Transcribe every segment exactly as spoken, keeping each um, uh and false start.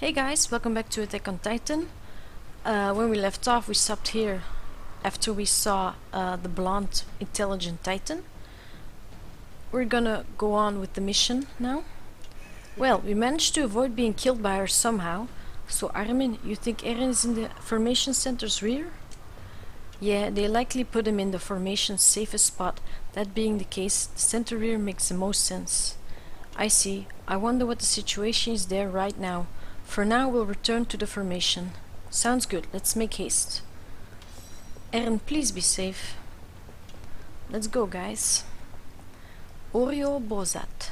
Hey guys, welcome back to Attack on Titan. Uh, when we left off, we stopped here after we saw uh, the blonde, intelligent Titan. We're gonna go on with the mission now. Well, we managed to avoid being killed by her somehow. So Armin, you think Eren is in the formation center's rear? Yeah, they likely put him in the formation's safest spot. That being the case, the center rear makes the most sense. I see. I wonder what the situation is there right now. For now, we'll return to the formation. Sounds good. Let's make haste. Eren, please be safe. Let's go, guys. Oreo Bozat.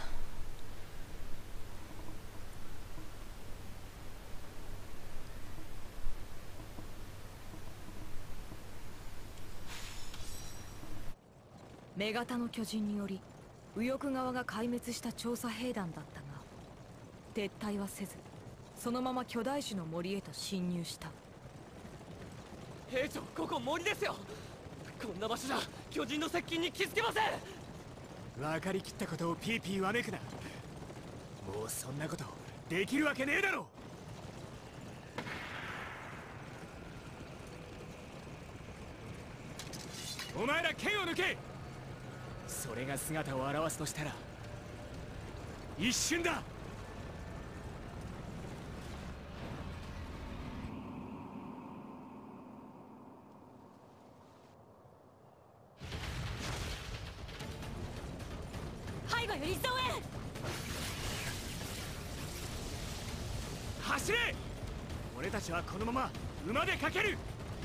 Megataの巨人により右翼側が壊滅した調査兵団だったが、撤退はせず、そのまま巨大種の森へと侵入した。 兵長、ここ森ですよ。こんな場所じゃ巨人の接近に気づけません。 分かりきったことをピーピーわめくな。もうそんなことできるわけねえだろ。お前ら剣を抜け。それが姿を現すとしたら一瞬だ。 背後より増援。 走れ。俺たちはこのまま馬で駆ける。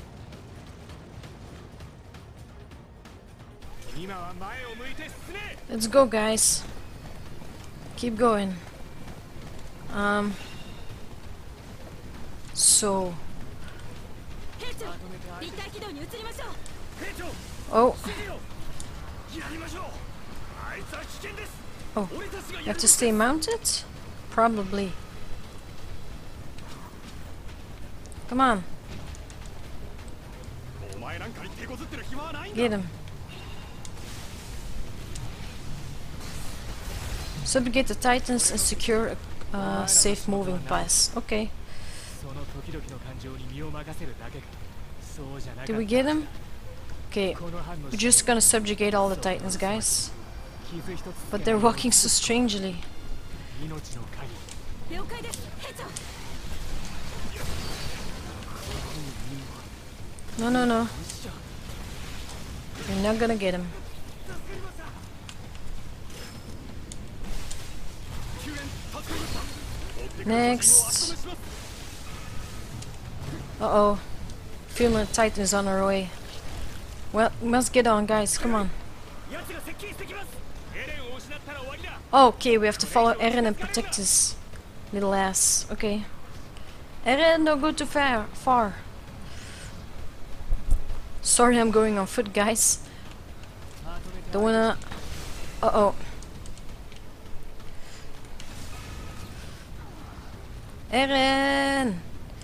今は前を向いて進め。 Let's go, guys. Keep going. Um. So. 兵長、立体軌道に移りましょう。 兵長、 Oh. 指示をやりましょう。あいつは危険です。 Oh. You have to stay mounted? Probably. Come on. お前なんかに手こずってる暇はないんだ。 Get him. Subjugate the Titans and secure a uh, safe moving pass. Okay. Did we get him? Okay. We're just gonna subjugate all the Titans, guys. But they're walking so strangely. No, no, no. You're not gonna get him. Next. Uh-oh. Female Titan is on our way. Well, we must get on, guys. Come on. Okay, we have to follow Eren and protect his little ass. Okay. Eren, don't go too far. Far. Sorry, I'm going on foot, guys. Don't wanna... Uh-oh. Eren!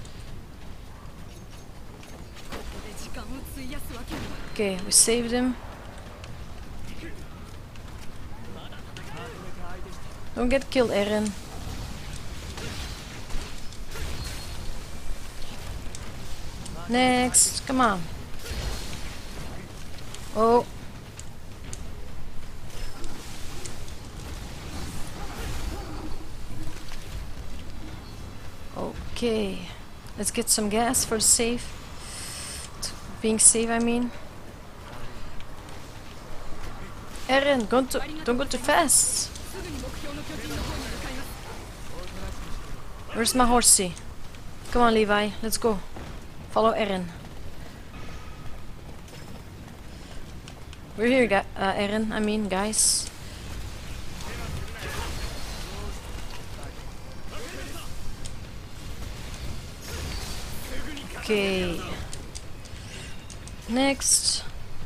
Okay, we saved him. Don't get killed, Eren. Next, come on. Oh. Okay, let's get some gas for the safe. Being safe, I mean. Eren, don't, to, don't go too fast. Where's my horsey? Come on, Levi, let's go. Follow Eren. We're here, uh, Eren, I mean, guys. Okay. Next.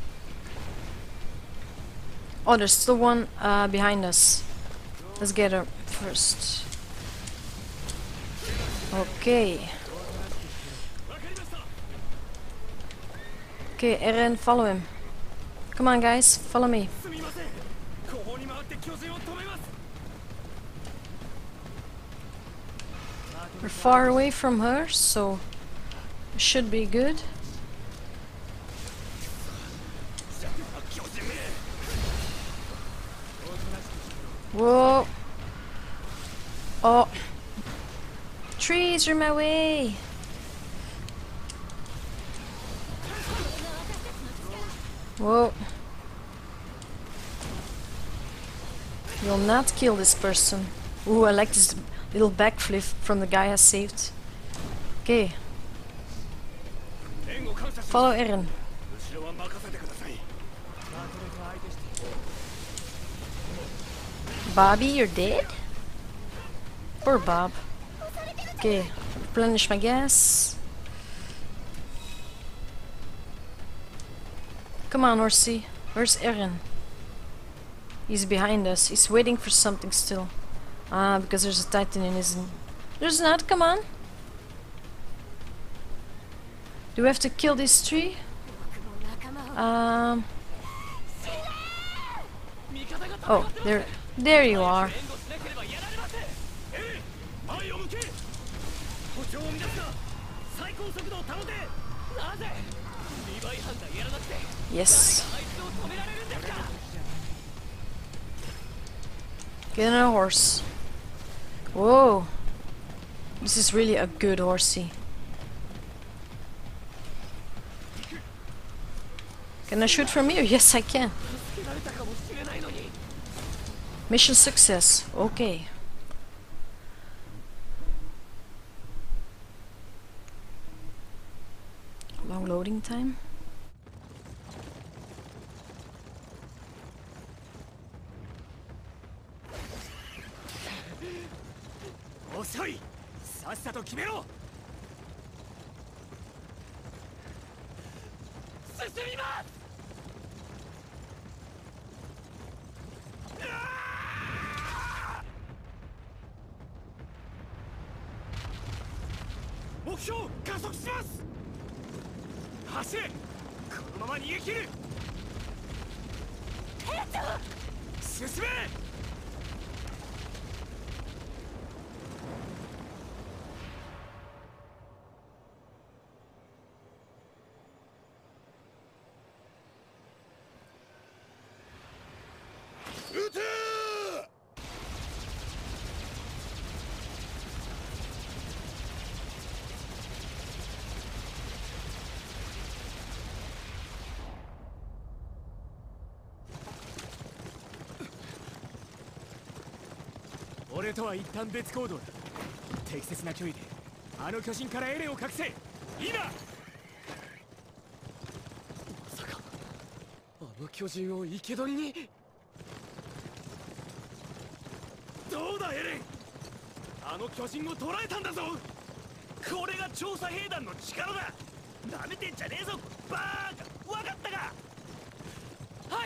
Oh, there's still one uh, behind us. Let's get her first. Okay. Okay, Eren, follow him. Come on, guys, follow me. We're far away from her, so should be good. Whoa! Oh! Trees are in my way! Whoa! You'll not kill this person. Ooh, I like this little backflip from the guy I saved. Okay. Follow Eren. Bobby, you're dead? Poor Bob. Okay, replenish my gas. Come on, horsey. Where's Eren? He's behind us. He's waiting for something still. Ah, because there's a titan in his... There's not, come on. Do we have to kill this tree? Um... Oh, there, there you are. Yes. Get on a horse. Whoa. This is really a good horsey. Can I shoot from here? Yes, I can. Mission success. Okay. Long loading time. 遅い。さっさと決めろ。 進みます。 目標加速します。走れ。このまま逃げ切る。進め。俺とは一旦別行動だ。適切な距離であの巨人からエレンを隠せ。今。 まさかあの巨人を生け捕りに。 どうだエレン。あの巨人を捕らえたんだぞ。これが調査兵団の力だ。なめてんじゃねえぞバーカ。わかったか。 はい。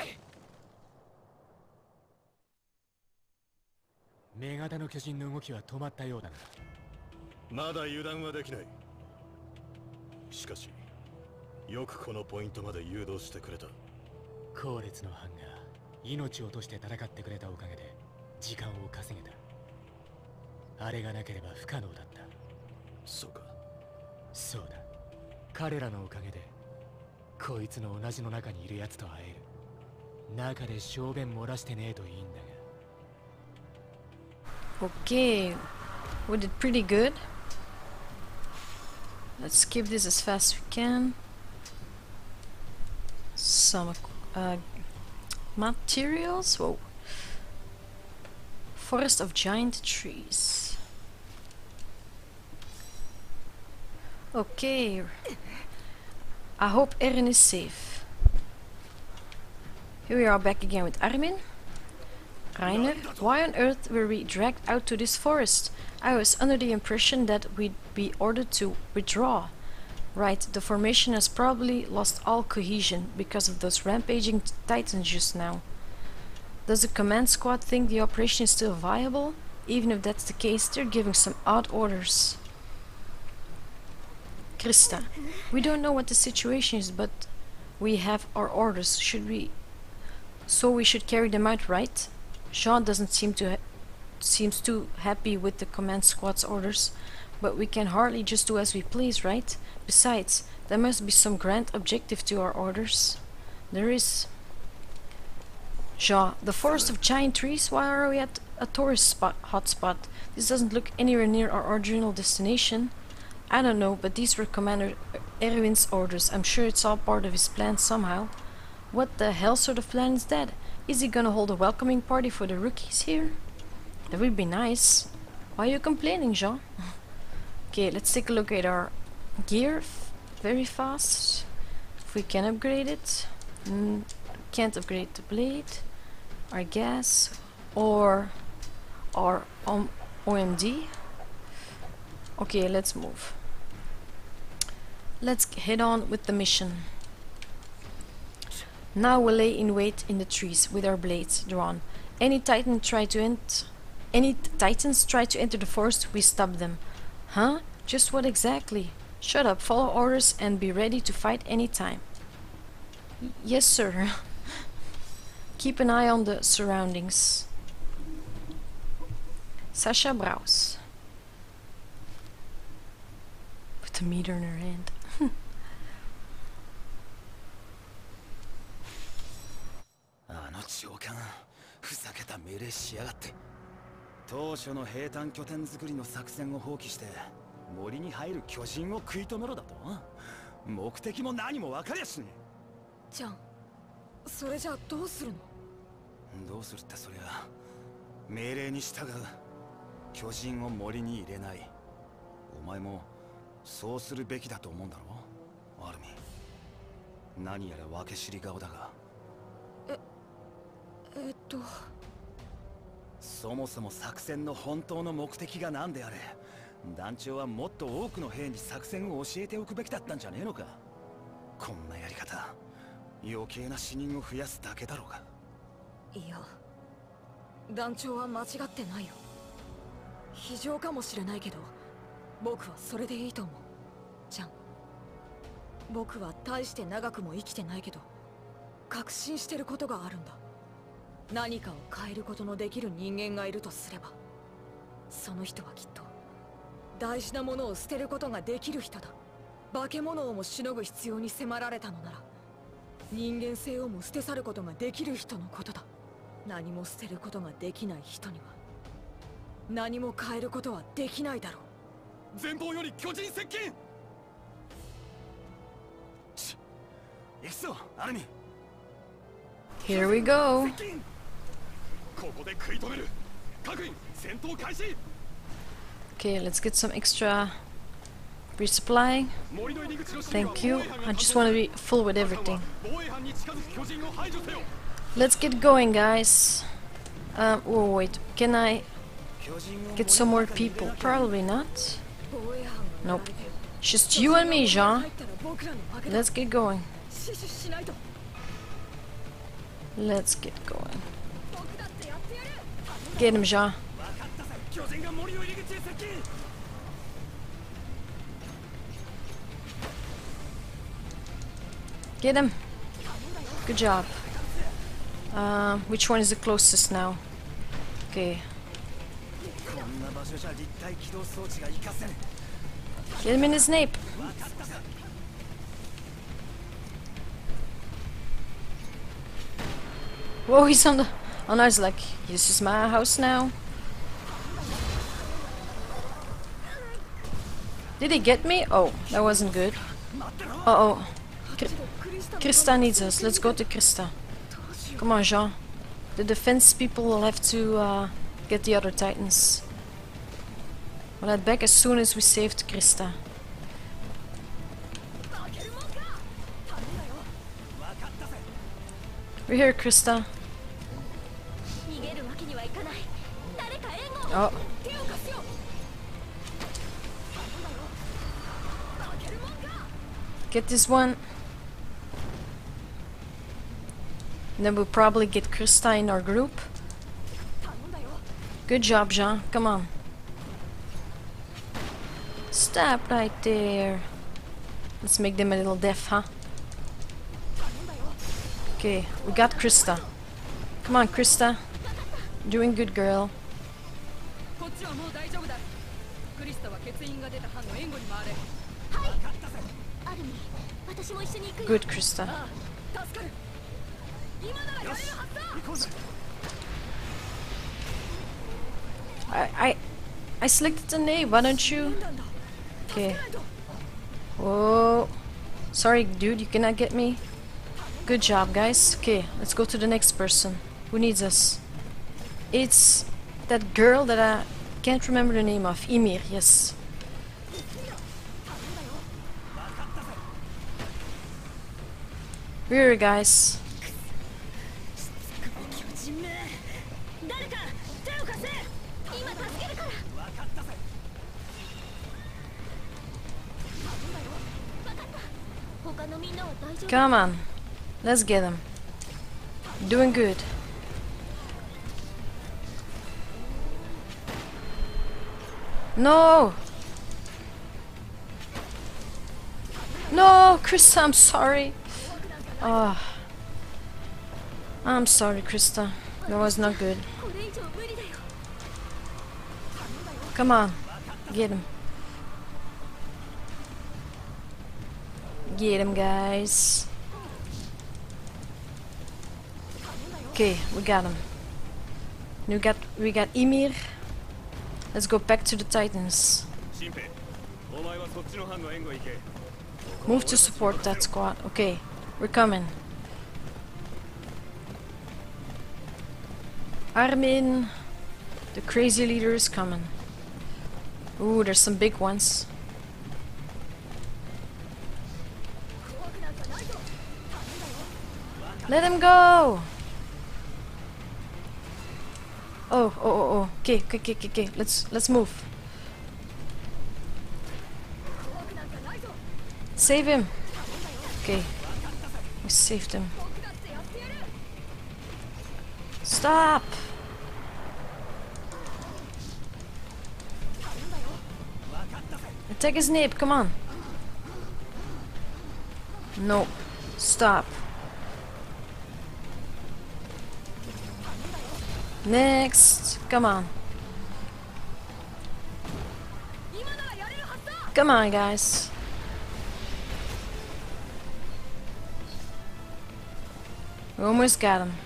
女型の巨人の動きは止まったようだな。 まだ油断はできない。しかしよくこのポイントまで誘導してくれた。 後列の班が命を落として戦ってくれたおかげで時間を稼げた。あれがなければ不可能だった。 そうか。 そうだ。彼らのおかげでこいつの同じの中にいるやつと会える。中で小便漏らしてねえといいんだが。 Okay, we did pretty good. Let's skip this as fast as we can. Some uh, materials. Whoa. Forest of giant trees. Okay. I hope Eren is safe. Here we are back again with Armin. Reiner, why on earth were we dragged out to this forest? I was under the impression that we'd be ordered to withdraw. Right, the formation has probably lost all cohesion because of those rampaging titans just now. Does the command squad think the operation is still viable? Even if that's the case, they're giving some odd orders. Krista, we don't know what the situation is, but we have our orders. Should we... So we should carry them out, right? Jean doesn't seem to ha seems too happy with the command squad's orders. But we can hardly just do as we please, right? Besides, there must be some grand objective to our orders. There is. Jean, the forest of giant trees? Why are we at a tourist spot hotspot? This doesn't look anywhere near our original destination. I don't know, but these were Commander Erwin's orders. I'm sure it's all part of his plan somehow. What the hell sort of plan is that? Is he gonna hold a welcoming party for the rookies here? That would be nice. Why are you complaining, Jean? Okay, let's take a look at our gear f very fast. If we can upgrade it. Mm, can't upgrade the blade. Our gas. Or our um, O M D. Okay, let's move. Let's head on with the mission. Now we'll lay in wait in the trees with our blades drawn. Any titan try to ent any titans try to enter the forest, we stop them. Huh? Just what exactly? Shut up, follow orders and be ready to fight any time. Y yes, sir. Keep an eye on the surroundings. Sasha Braus. With the meter in her hand. あの長官、ふざけた命令しやがって。当初の兵隊拠点作りの作戦を放棄して森に入る巨人を食い止めろだと。目的も何も分かりやしねえ。 じゃん、それじゃあどうするの？ どうするってそりゃ命令に従う。巨人を森に入れない。お前もそうするべきだと思うんだろ、アルミ。何やら分け知り顔だが。 え、えっと。 そもそも作戦の本当の目的が何であれ、団長はもっと多くの兵に作戦を教えておくべきだったんじゃねえのか。こんなやり方、余計な死人を増やすだけだろうが。 いや、団長は間違ってないよ。非常かもしれないけど、僕はそれでいいと思う。じゃん。僕は大して長くも生きてないけど、確信してることがあるんだ。何かを変えることのできる人間がいるとすれば、その人はきっと大事なものを捨てることができる人だ。化け物をもしのぐ必要に迫られたのなら、人間性をも捨て去ることができる人のことだ。何も捨てることができない人には何も変えることはできないだろう。 前方より巨人接近。し、行くぞ、アルミ。 Here we go. ここで食い止める。各員、戦闘開始。 Okay, let's get some extra resupply. Thank you. I just want to be full with everything. Let's get going, guys. Um, oh wait, can I get some more people? Probably not. Nope. Just you and me, Jean. Let's get going. Let's get going. Get him, Jean. Get him. Good job. Uh, which one is the closest now? Okay. Get him in his nape. Whoa, he's on the... Oh no, he's like, this is my house now. Did he get me? Oh, that wasn't good. Uh-oh. Krista needs us. Let's go to Krista. Come on, Jean. The defense people will have to uh, get the other titans. We'll head back as soon as we saved Krista. We're here, Krista. Oh. Get this one. And then we'll probably get Krista in our group. Good job, Jean. Come on. Stop right there. Let's make them a little deaf, huh? Okay, we got Krista. Come on, Krista. Doing good, girl. クリスタは欠員が出た班の援護に回れ。 アルミ、私も一緒に行くよ。 Good, Krista. ああ、助かる。今ならやれるはずだ。 行こうぜ。 I I I selected an A. Why don't you? なんだ。 Okay. Whoa. Sorry, dude. You cannot get me. Good job, guys. Okay, let's go to the next person. Who needs us? It's that girl that I can't remember the name of. Ymir. Yes. We're here, guys. 巨人め、誰か手を貸せ。今助けるから。分かった。他のみんなは大丈夫。 Come on. Let's get him. Doing good. No! No, Krista, I'm sorry. Oh. I'm sorry, Krista. That was not good. これ以上無理だよ。 Come on. Get him. Get him, guys. Okay, we got him. We got we got Ymir. Let's go back to the Titans. 新兵、お前はそっちの班の援護行け。 Move to support that squad. Okay, we're coming. Armin, the crazy leader is coming. Ooh, there's some big ones. Let him go! Oh, oh, oh, oh. Okay, okay, okay, okay, okay. Let's let's move. Save him. Okay, we saved him. Stop! Attack his nape, come on. No. Stop. Next. Come on. Come on, guys. We almost got him.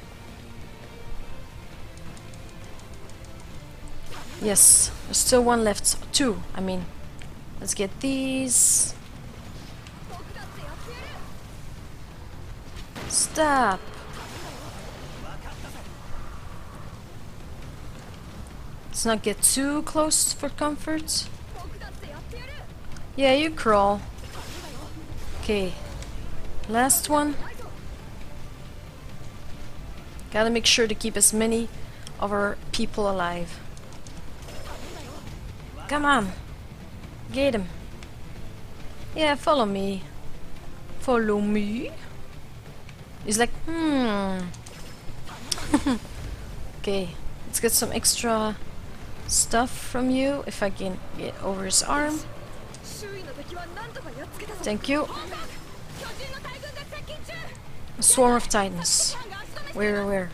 Yes, there's still one left. Two, I mean. Let's get these. Stop. Let's not get too close for comfort. Yeah, you crawl. Okay. Last one. Gotta make sure to keep as many of our people alive. Come on. Get him. Yeah, follow me. Follow me. He's like, hmm. Okay, let's get some extra stuff from you if I can get over his arm. Thank you. A swarm of titans. Where, where?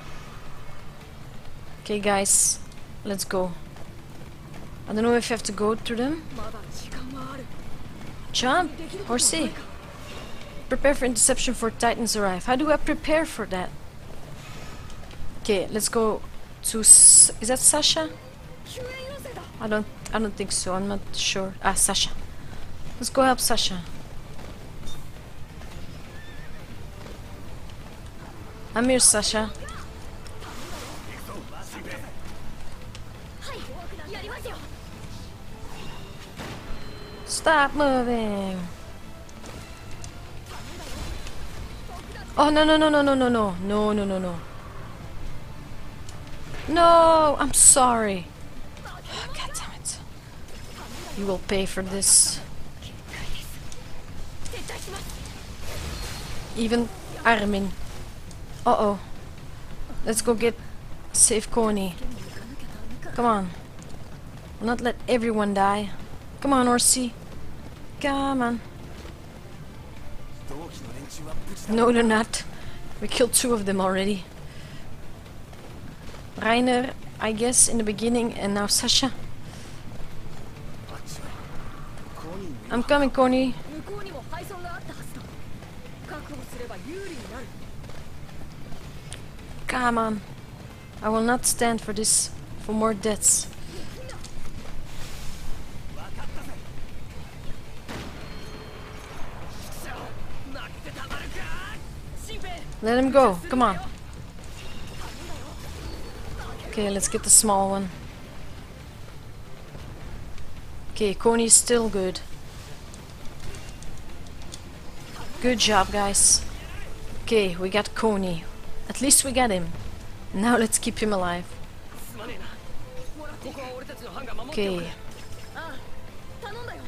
Okay, guys, let's go. I don't know if you have to go through them. Jump or see. Prepare for interception for titans arrive. How do I prepare for that? Okay, let's go to. S is that Sasha? I don't. I don't think so. I'm not sure. Ah, Sasha. Let's go help Sasha. I'm here, Sasha. Stop moving. Oh no no no no no no no no no no no. No, I'm sorry. Oh, God damn it. You will pay for this. Even Armin. Uh-oh. Let's go get save Koni. Come on. We'll not let everyone die. Come on, Orsi. Come on. No, they're not. We killed two of them already. Rainer, I guess, in the beginning, and now Sasha. I'm coming, Coney. 向こうにも配送があったはずだ。確保すれば有利になる。 Come on. I will not stand for this, for more deaths. Let him go. Come on. Okay, let's get the small one. Okay, Coney's still good. Good job, guys. Okay, we got Coney. At least we got him. Now let's keep him alive. すまねえな。ここは俺たちの班が守ってお Okay. く。 ああ、頼んだよ。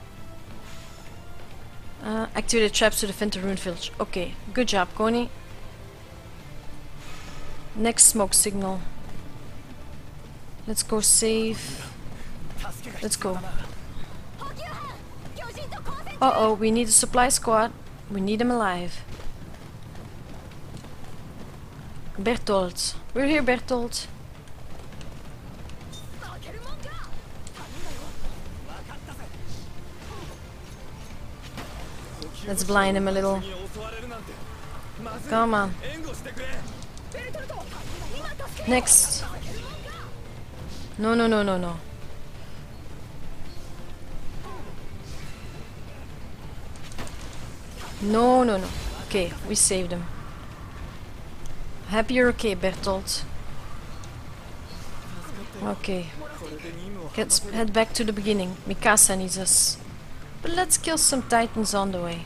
Uh, activate the traps to defend the rune village. Okay, good job, Coney. Next smoke signal. Let's go save. Let's go. 補給班、巨人と交戦。 Uh oh, we need a supply squad. We need them alive. Bertolt. We're here, Bertolt. 負けるもんか。 Let's blind him a little. に襲われるなんて。まずい。 Come on. 援護してくれ。 ベルトルト、今助け。 Next. No, no, no, no, no. No, no, no. Okay, we saved him. Happy you're okay, Bertolt. Okay. Let's head back to the beginning. Mikasa needs us. But let's kill some titans on the way.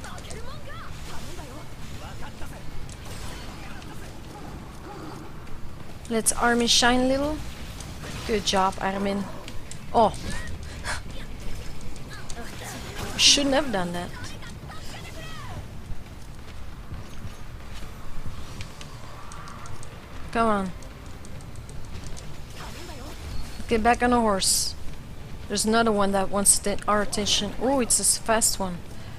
Let's Armin shine a little. Good job, Armin. Oh. Shouldn't have done that. Come on. Get back on a horse. There's another one that wants th our attention. Oh, it's a fast one.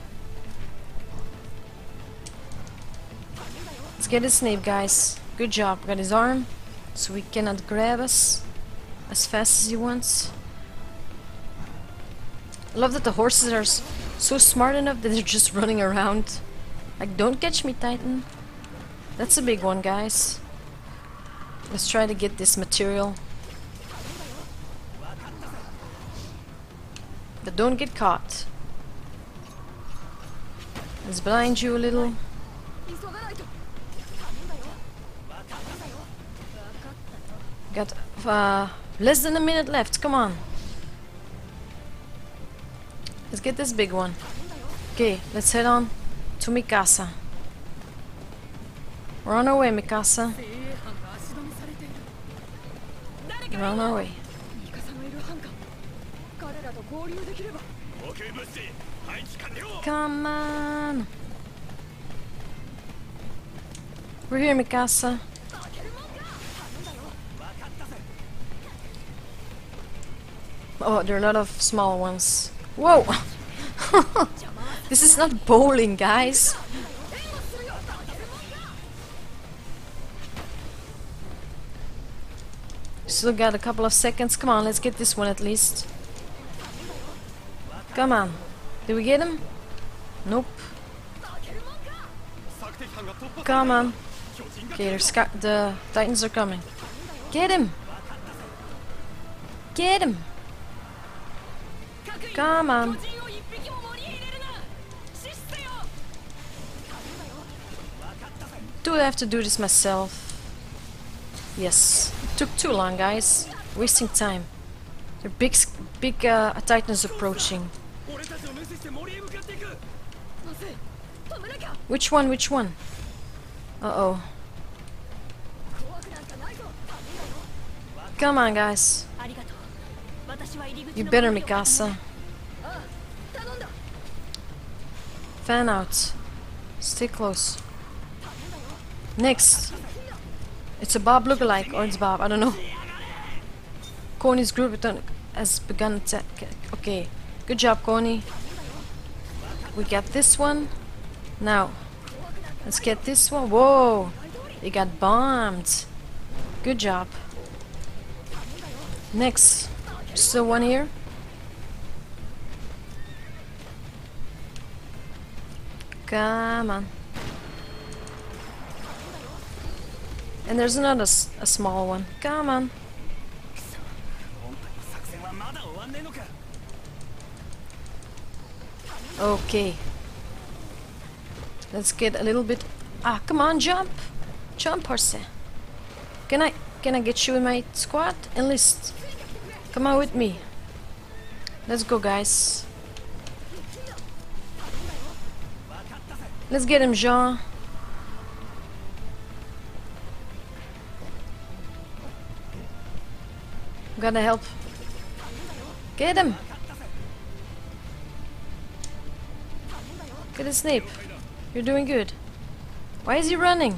Let's get his name, guys. Good job. Got his arm, so he cannot grab us as fast as he wants. I love that the horses are s so smart enough that they're just running around. Like, don't catch me, Titan. That's a big one, guys. Let's try to get this material. But don't get caught. Let's blind you a little. 急がないと。 Got uh, less than a minute left. Come on. Let's get this big one. Okay, let's head on to Mikasa. We're on our way, Mikasa. 精鋭班が足止めされている。誰 We're か on our way. ミカサのいる班か。彼らと合流できれば。 OK 物資配置完了。 Come on. We're here, Mikasa. Oh, there are a lot of small ones. Whoa! This is not bowling, guys. Still got a couple of seconds. Come on, let's get this one at least. Come on. Did we get him? Nope. Come on. Okay, there's sca- the titans are coming. Get him! Get him! Come on. 巨人を一匹も森へ入れるな。死せよ。 Do I have to do this myself? Yes. It took too long, guys. Wasting time. There are big, s- big uh, titans approaching. 俺たちを無視して森へ向かっていく。 まずい。止めなきゃ。 Which one? Which one? Uh-oh. 怖くなんかないぞ。 Come on, guys. ありがとう。私は入り口 You の better, 守りを固め Mikasa. ああ、頼んだ。 Fan out. Stay close. Next. It's a Bob lookalike, or it's Bob, I don't know. Coney's group return has begun attack. Okay. Good job, Coney. We got this one. Now, let's get this one. Whoa! They got bombed. Good job. Next. Still one here. Come on. And there's another s a small one. Come on. 本体の作戦はまだ終わんねえのか。 Okay. Let's get a little bit. Ah, come on, jump, jump, Horsey. Can I, can I get you in my squad? Enlist. Come on with me. Let's go, guys. Let's get him, Jean. Gotta help. Get him. Get a Snape. You're doing good. Why is he running?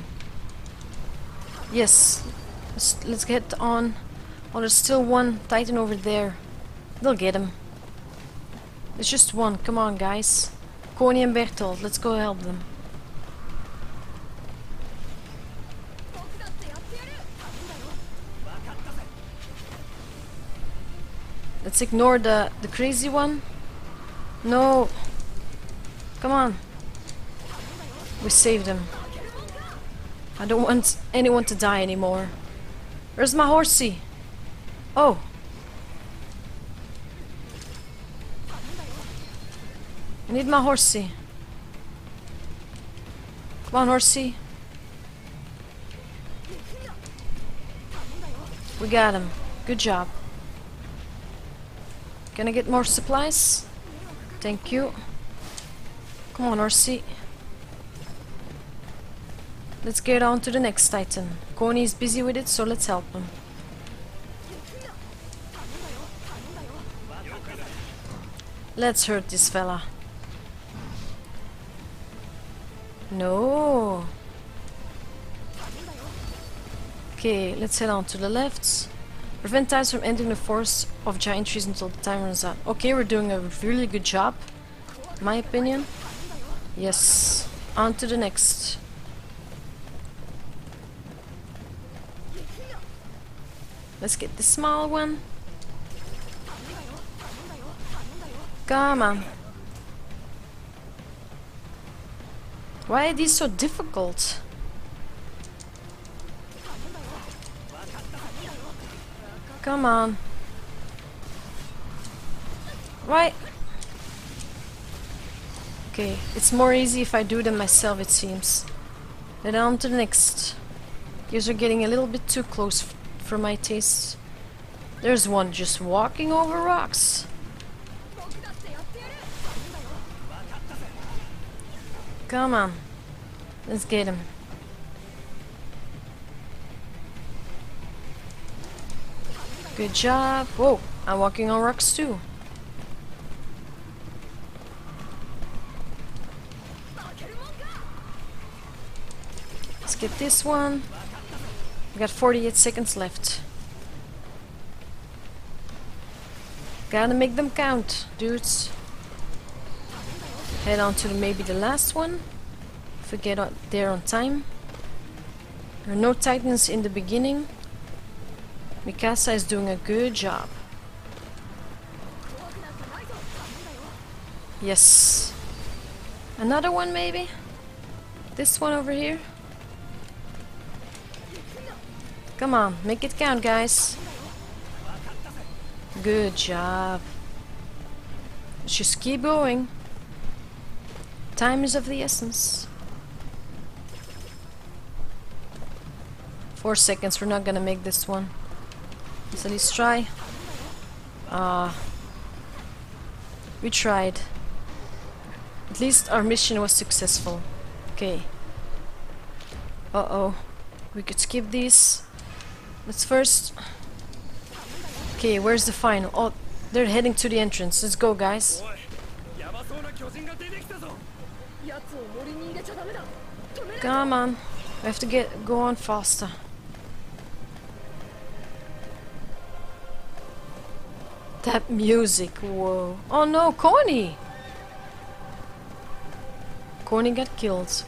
Yes. Let's, let's get on. Oh, there's still one Titan over there. They'll get him. There's just one. Come on, guys. Coney and Bertolt. Let's go help them. Let's ignore the, the crazy one. No. Come on. We saved him. I don't want anyone to die anymore. Where's my horsey? Oh. I need my horsey. Come on, horsey. We got him. Good job. Can I get more supplies? Thank you. Come on, horsey. Let's get on to the next Titan. Coney is busy with it, so let's help him. Let's hurt this fella. No. Okay, let's head on to the left. Prevent Titans from entering the forest of giant trees until the time runs out. Okay, we're doing a really good job, in my opinion. Yes. On to the next. Let's get the small one. Come on. Why are these so difficult? Come on. Why? Okay, it's more easy if I do them myself, it seems. Then on to the next. These are getting a little bit too close f for my taste. There's one just walking over rocks. Come on. Let's get him. Good job. Whoa, I'm walking on rocks too. Let's get this one. We got forty-eight seconds left. Gotta make them count, dudes. Head on to the, maybe the last one. If we get out there on time. There are no Titans in the beginning. Mikasa is doing a good job. Yes. Another one maybe? This one over here? Come on, make it count, guys. Good job. Let's just keep going. Time is of the essence. Four seconds, we're not gonna make this one. Let's at least try. Ah, uh, we tried. At least our mission was successful. Okay. Uh-oh. We could skip these. Let's first... Okay, where's the final? Oh, they're heading to the entrance. Let's go, guys. Come on. We have to get go on faster. That music, whoa. Oh no, Coney! Coney got killed.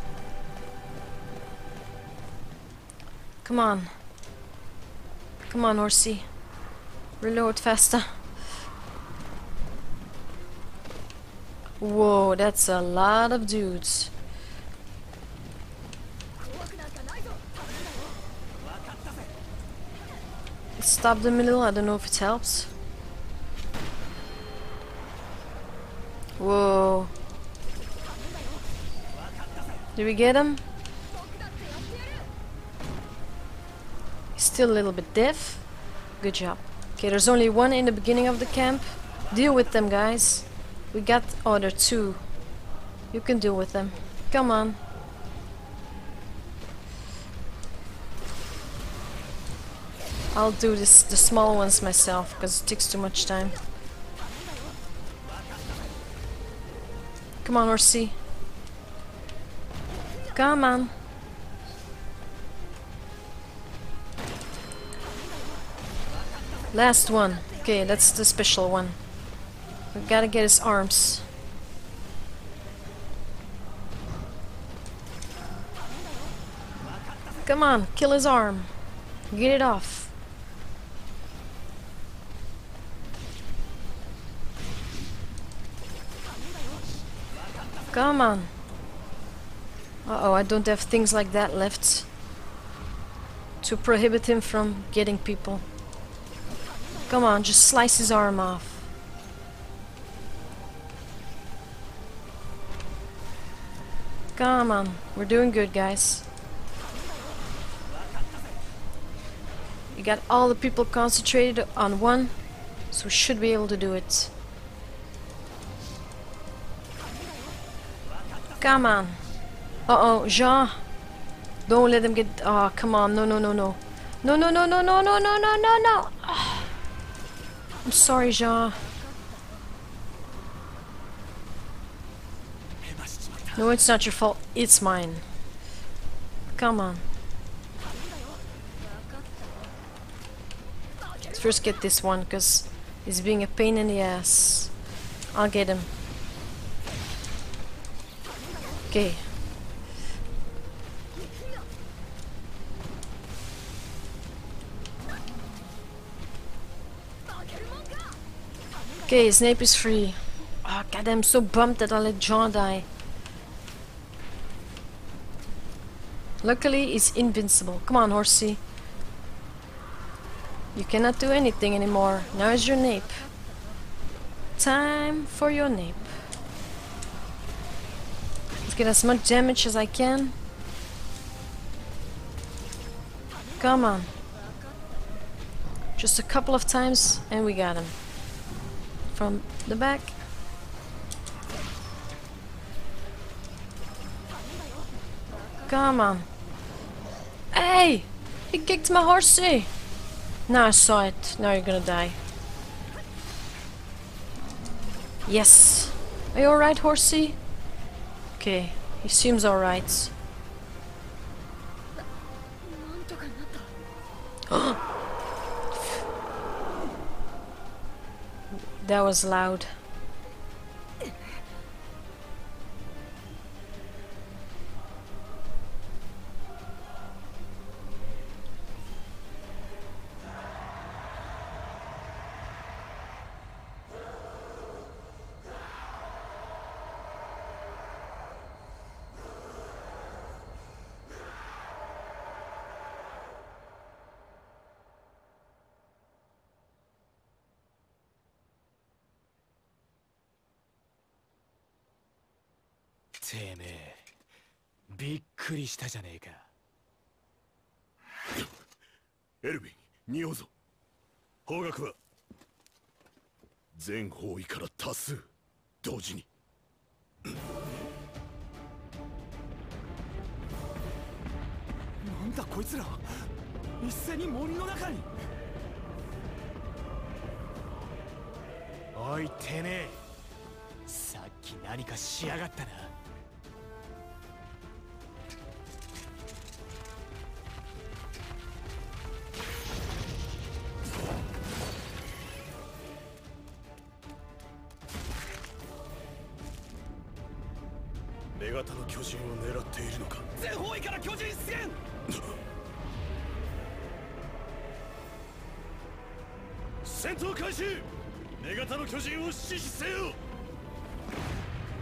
Come on. Come on, horsey. Reload faster. Whoa, that's a lot of dudes. Stop the middle, I don't know if it helps. Whoa. Did we get him? He's still a little bit deaf. Good job. Okay, there's only one in the beginning of the camp. Deal with them, guys. We got... oh, there are two. You can deal with them. Come on. I'll do this, the small ones myself, because it takes too much time. Come on, Horsey. Come on. Last one. Okay, that's the special one. We gotta get his arms. Come on, kill his arm. Get it off. Come on. Uh-oh, I don't have things like that left to prohibit him from getting people. Come on, just slice his arm off. Come on, we're doing good, guys. You got all the people concentrated on one, so we should be able to do it. Come on. Uh-oh, Jean. Don't let them get... oh, come on. No, no, no, no. No, no, no, no, no, no, no, no, no, no. Oh. I'm sorry, Jean. No, it's not your fault. It's mine. Come on. Let's first get this one, because he's being a pain in the ass. I'll get him. Okay. Okay, Snape is free. Oh god, I'm so bummed that I let John die. Luckily, he's invincible. Come on, Horsey. You cannot do anything anymore. Now is your nape. Time for your nape. Let's get as much damage as I can. Come on. Just a couple of times and we got him. From the back. Come on. Hey! He kicked my horsey! Now I saw it. Now you're gonna die. Yes. Are you alright, horsey? Okay. He seems alright. That was loud. てめえ、びっくりしたじゃねえか。 エルヴィン、匂うぞ。方角は全方位から多数同時に。 なんだこいつら、一斉に森の中に。 おいてめえ、さっき何かしやがったな。 女型の巨人を狙っているのか。 全方位から巨人出現。 戦闘開始。女型の巨人を死守せよ。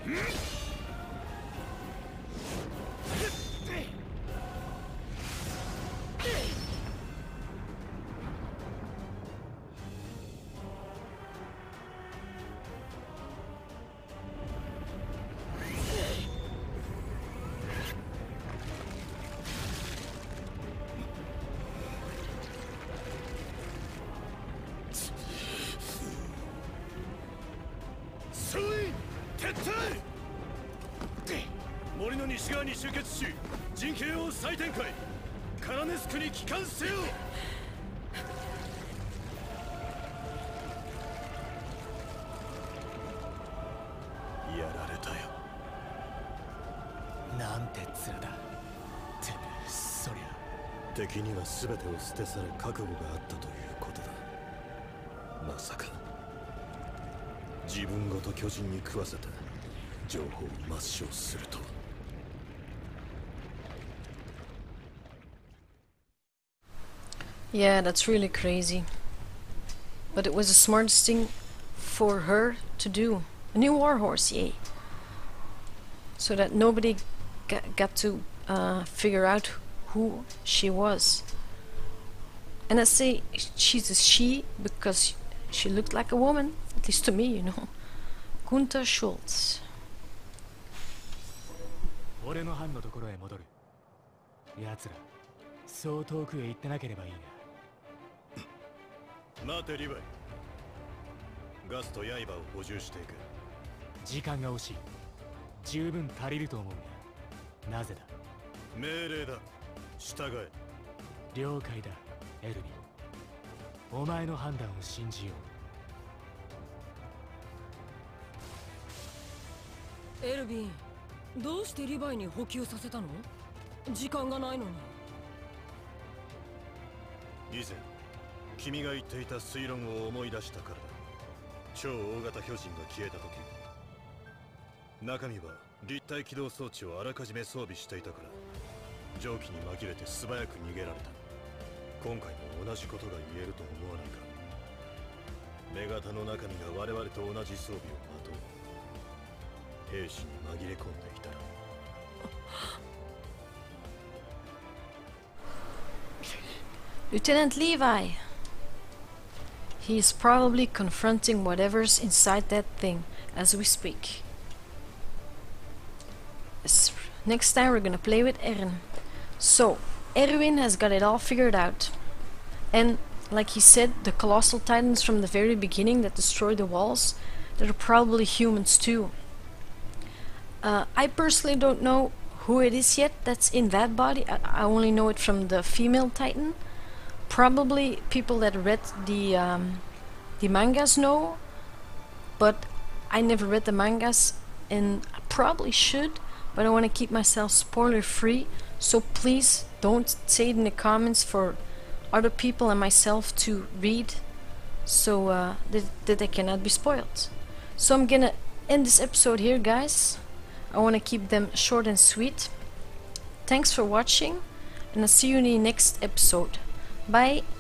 森の西側に集結し、陣形を再展開。カラネスクに帰還せよ。やられたよ。 なんて面だ。てめえ、そりゃ敵には全てを捨て去る覚悟があったということだ。まさか自分ごと巨人に食わせて情報を抹消するとは。 Yeah, that's really crazy. But it was the smartest thing for her to do. A new warhorse, yay. So that nobody got, got to uh, figure out who she was. And I say she's a she because she looked like a woman, at least to me, you know. Gunther Schultz. 俺の班のところへ戻る。奴ら、そう遠くへ行ってなければいいが。 待てリヴァイ。ガスと刃を補充していく。 時間が惜しい。十分足りると思うが、なぜだ。 命令だ。従え。 了解だ、エルヴィン。お前の判断を信じよう。エルヴィン、どうしてリヴァイに補給させたの？時間がないのに。 以前君が言っていた推論を思い出したからだ。超大型巨人が消えた時、中身は立体起動装置をあらかじめ装備していたから、蒸気に紛れて素早く逃げられた。今回も同じことが言えると思わないか。女型の中身が我々と同じ装備をまとう兵士に紛れ込んでいたら。 Lieutenant Levi. He is probably confronting whatever's inside that thing as we speak. Yes. Next time we're gonna play with Eren. So, Erwin has got it all figured out. And, like he said, the Colossal Titans from the very beginning that destroyed the walls, they're probably humans too. Uh, I personally don't know who it is yet that's in that body. I, I only know it from the female Titan. Probably people that read the um, the mangas know, but I never read the mangas, and I probably should, but I want to keep myself spoiler free, so please don't say it in the comments for other people and myself to read, so uh, that, that they cannot be spoiled. So I'm gonna end this episode here, guys. I want to keep them short and sweet. Thanks for watching, and I'll see you in the next episode. Bye.